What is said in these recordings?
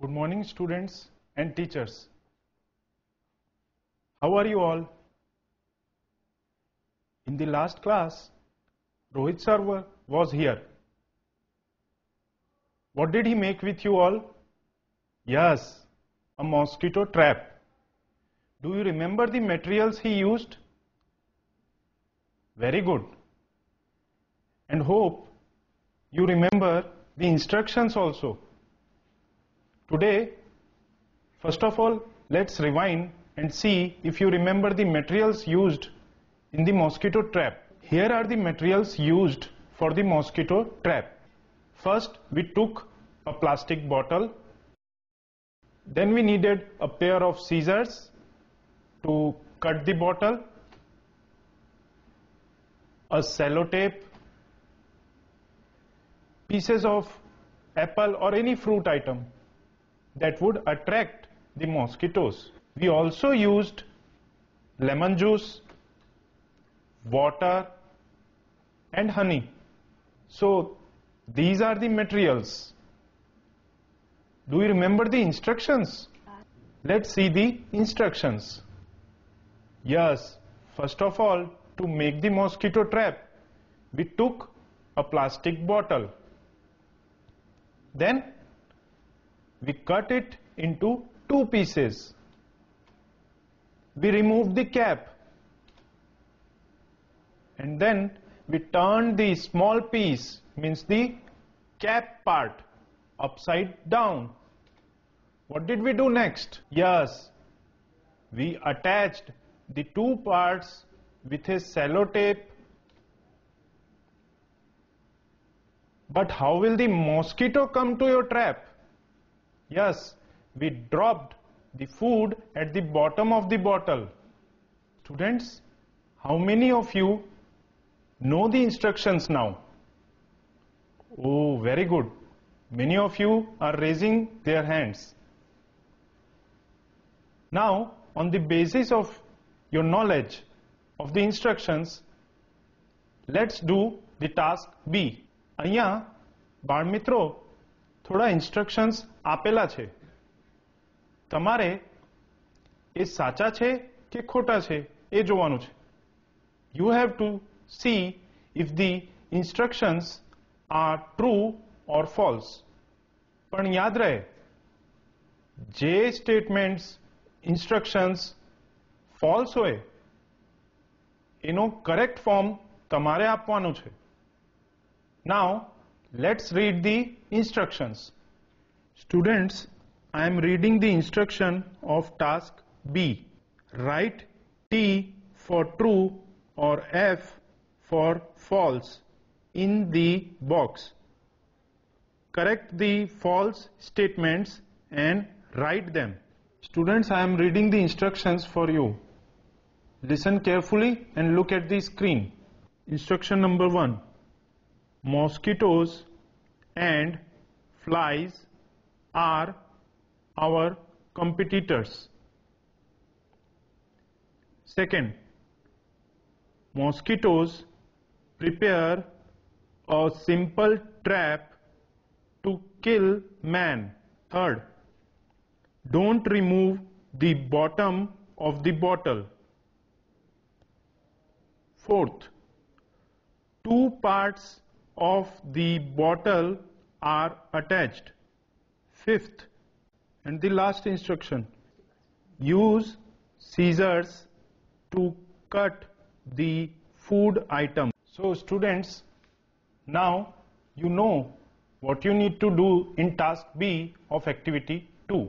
Good morning, students and teachers. How are you all? In the last class, Rohit sir was here. What did he make with you all? Yes, a mosquito trap. Do you remember the materials he used? Very good. And hope you remember the instructions also. Today, first of all, let's rewind and see if you remember the materials used in the mosquito trap. Here are the materials used for the mosquito trap. First, we took a plastic bottle. Then we needed a pair of scissors to cut the bottle, a sellotape, pieces of apple or any fruit item that would attract the mosquitoes. We also used lemon juice, water and honey. So these are the materials. Do you remember the instructions? Let's see the instructions. Yes, first of all, to make the mosquito trap, we took a plastic bottle. Then we cut it into two pieces. We removed the cap. And then we turned the small piece, means the cap part, upside down. What did we do next? Yes, we attached the two parts with a sellotape. But how will the mosquito come to your trap? Yes, we dropped the food at the bottom of the bottle. Students, how many of you know the instructions now? Oh, very good. Many of you are raising their hands. Now, on the basis of your knowledge of the instructions, let's do the task B. અહીંયા બાળમિત્રો થોડા instructions આપેલા છે. તમારે એ સાચા છે કે ખોટા છે એ જોવાનું છે. You have to see if the instructions are true or false. પણ યાદ રહે, જે statements, instructions false હોય એનો correct form તમારે આપવાનું છે. Now, let's read the instructions. Students, I am reading the instruction of task B. Write T for true or F for false in the box. Correct the false statements and write them. Students, I am reading the instructions for you. Listen carefully and look at the screen. Instruction number 1. Mosquitoes and flies are our competitors. Second, mosquitoes prepare a simple trap to kill man. Third, don't remove the bottom of the bottle. Fourth, two parts of the bottle are attached. Fifth, and the last instruction, use scissors to cut the food item. So students, now you know what you need to do in task B of activity 2.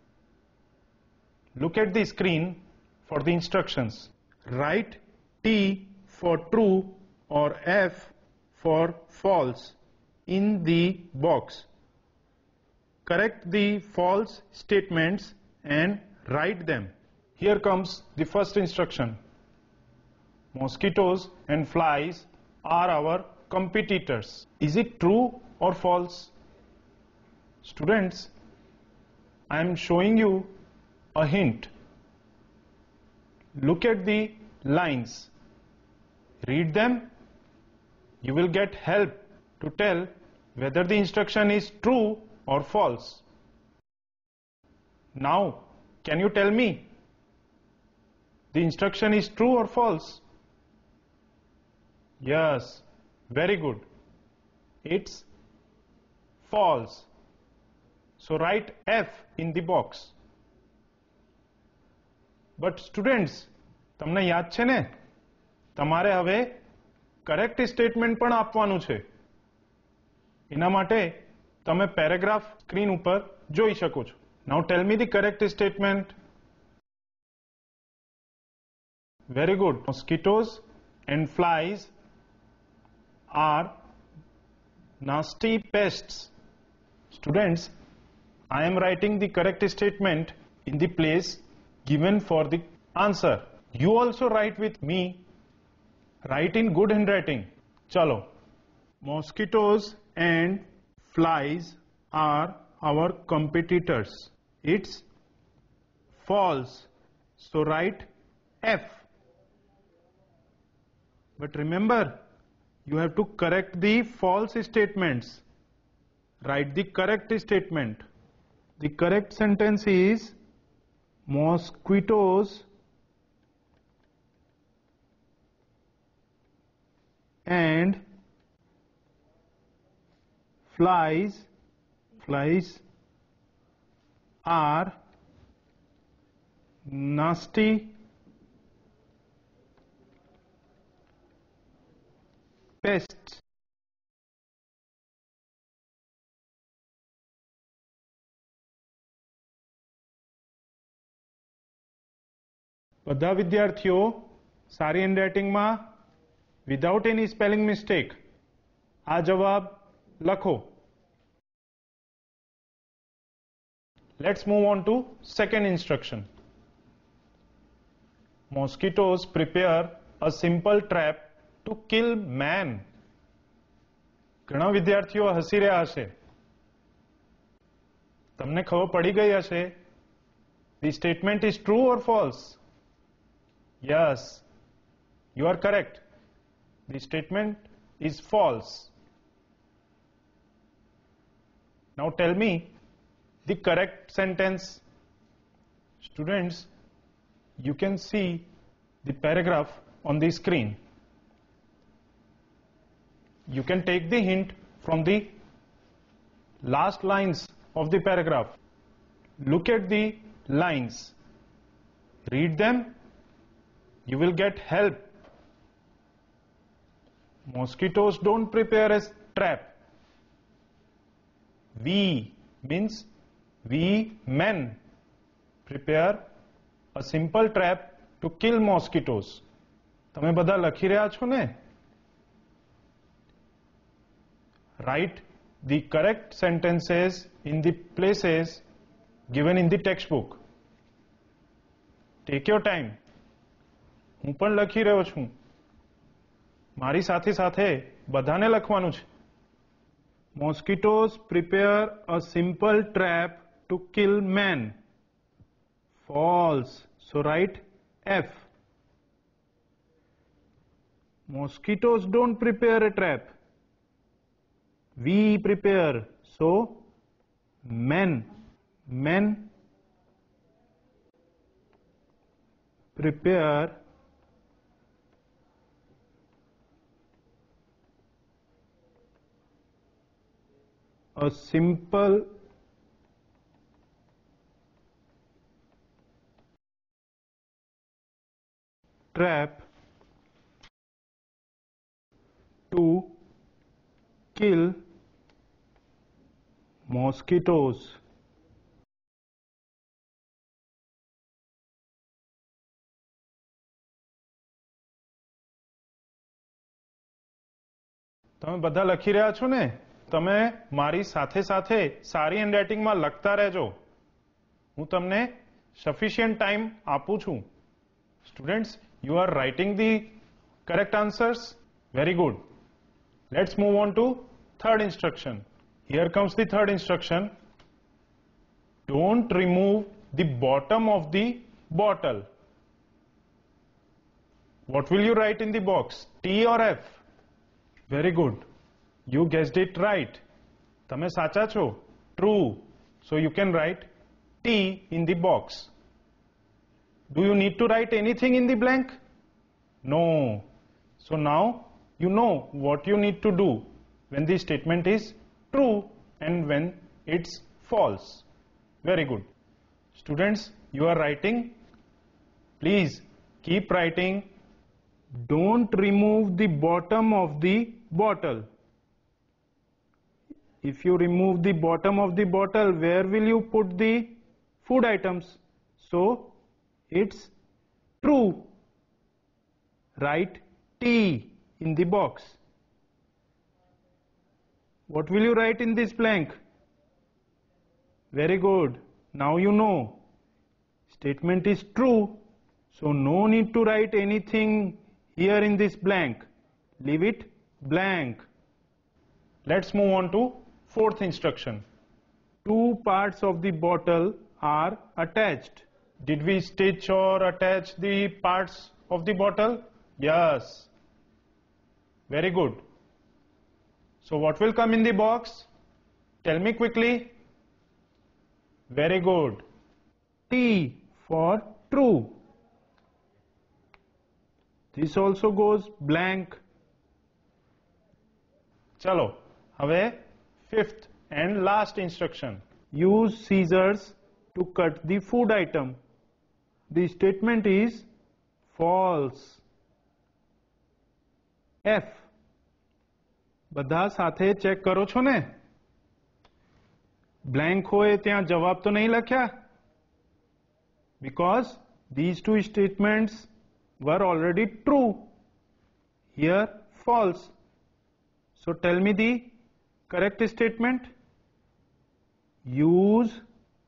Look at the screen for the instructions. Write T for true or F for false in the box. Correct the false statements and write them. Here comes the first instruction. Mosquitoes and flies are our competitors. Is it true or false? Students, I am showing you a hint. Look at the lines. Read them. You will get help to tell whether the instruction is true or false. Now can you tell me the instruction is true or false? Yes, very good, it's false. So write F in the box. But students, તમને યાદ છે ને, તમારે હવે correct statement પણ આપવાનું છે. એના માટે તમે પેરેગ્રાફ સ્ક્રીન ઉપર જોઈ શકો છો. Now tell me the correct statement. Very good. Mosquitoes and flies are nasty pests. Students, I am writing the correct statement in the place given for the answer. You also write with me. Write in good handwriting. Chalo. Mosquitoes and flies are our competitors. It's false. So write F. But remember, you have to correct the false statements. Write the correct statement. The correct sentence is mosquitoes and flies are nasty pests. બધા વિદ્યાર્થીઓ સારી હેન્ડરાઇટિંગમાં without any spelling mistake આ જવાબ લખો. Let's move on to second instruction. Mosquitoes prepare a simple trap to kill man. ઘણા વિદ્યાર્થીઓ હસી રહ્યા હશે. તમને ખબર પડી ગઈ હશે. The statement is true or false? Yes, you are correct. The statement is false. Now tell me the correct sentence. Students, you can see the paragraph on the screen. You can take the hint from the last lines of the paragraph. Look at the lines. Read them. You will get help. Mosquitoes don't prepare a trap. We means we men prepare a simple trap to kill mosquitoes. તમે બધા લખી રહ્યા છો ને? Write the correct sentences in the places given in the textbook. Take your time. હું પણ લખી રહ્યો છું. મારી સાથે સાથે બધાને લખવાનું છે. Mosquitoes prepare a simple trap to kill man. False. So write F. Mosquitoes don't prepare a trap. We prepare. So men prepare a simple trap to kill mosquitoes. તમે બધા લખી રહ્યા છો ને? તમે મારી સાથે સાથે સારી હેન્ડરાઇટિંગમાં લખતા રહેજો. હું તમને સફિશિયન્ટ ટાઈમ આપું છું. Students, you are writing the correct answers. Very good. Let's move on to third instruction. Here comes the third instruction. Don't remove the bottom of the bottle. What will you write in the box? T or F? Very good. You guessed it right. તમે સાચા છો. True. So you can write T. T in the box. Do you need to write anything in the blank? No. So now you know what you need to do when the statement is true and when it's false. Very good. Students, you are writing. Please keep writing. Don't remove the bottom of the bottle. If you remove the bottom of the bottle, where will you put the food items? So it's true. Write T in the box. What will you write in this blank? Very good. Now you know. Statement is true. So no need to write anything here in this blank. Leave it blank. Let's move on to fourth instruction. Two parts of the bottle are attached. Did we stitch or attach the parts of the bottle? Yes. Very good. So what will come in the box? Tell me quickly. Very good. T for true. This also goes blank. Chalo, હવે fifth and last instruction. Use scissors to cut the food item. The statement is false. F. બધા સાથે check કરો છો ને? Blank હોય ત્યાં જવાબ તો નહીં લખ્યા? Because these two statements were already true. Here false. So tell me the correct statement. Use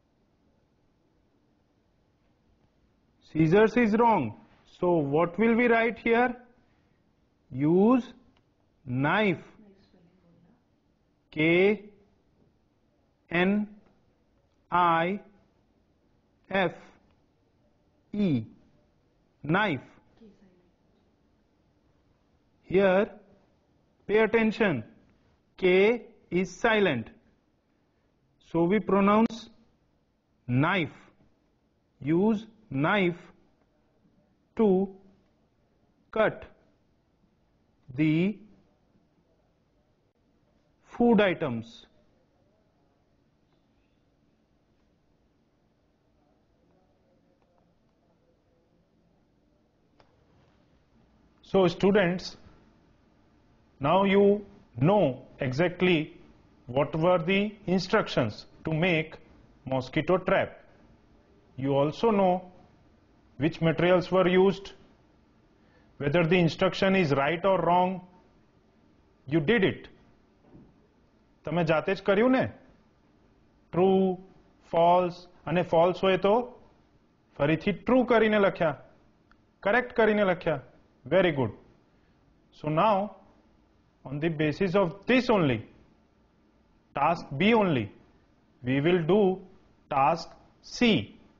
scissors is wrong. So what will we write here? Use knife. K-N-I-F-E. Knife. Here, pay attention. K is silent. So we pronounce knife. Use knife to cut the food items. So students, now you know exactly what were the instructions to make mosquito trap. You also know which materials were used, whether the instruction is right or wrong. You did it. તમે જાતે જ કર્યું ને? True, false અને false હોય તો ફરીથી true કરીને લખ્યા, કરેક્ટ કરીને લખ્યા. Very good. So now, on the basis of this only, task B only, we will do task C.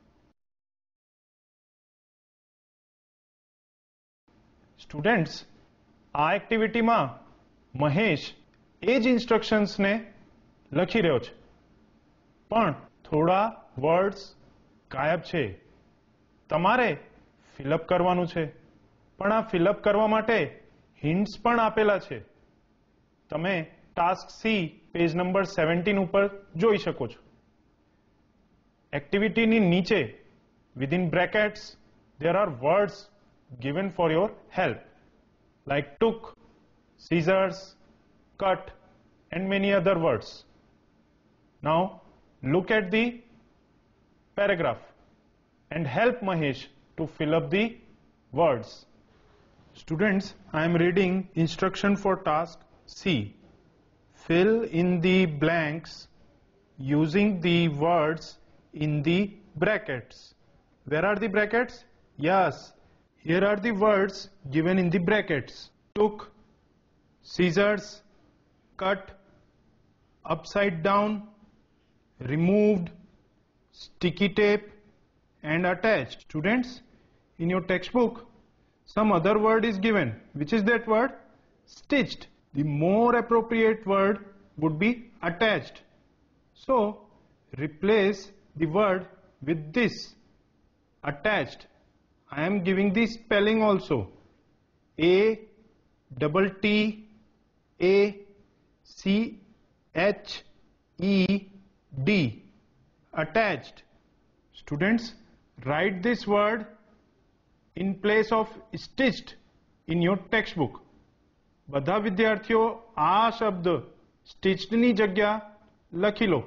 Students, આ એક્ટિવિટીમાં મહેશ એ જ ઇન્સ્ટ્રક્શન્સને લખી રહ્યો છે, પણ થોડા વર્ડ્સ ગાયબ છે. તમારે ફિલઅપ કરવાનું છે, પણ આ ફિલઅપ કરવા માટે હિન્ટ્સ પણ આપેલા છે. તમે ટાસ્ક સી પેજ નંબર 17 ઉપર જોઈ શકો છો. એક્ટિવિટીની નીચે within brackets there are words given for your help, like took, scissors, cut and many other words. Now look at the paragraph and help Mahesh to fill up the words. Students, I am reading instruction for task C. Fill in the blanks using the words in the brackets. Where are the brackets? Yes, here are the words given in the brackets. Took, scissors, cut, upside down, removed, sticky tape and attached. Students, in your textbook some other word is given. Which is that word? Stitched. The more appropriate word would be attached. So replace the word with this attached, I am giving the spelling also. A double T A C H E D, attached. Students, write this word in place of stitched in your textbook. બધા વિદ્યાર્થીઓ આ શબ્દ stitched ની જગ્યા લખી લો.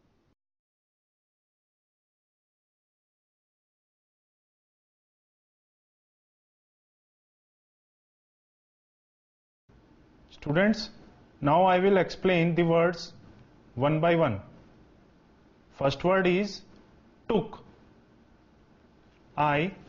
Students, now I will explain the words one by one. First word is took. I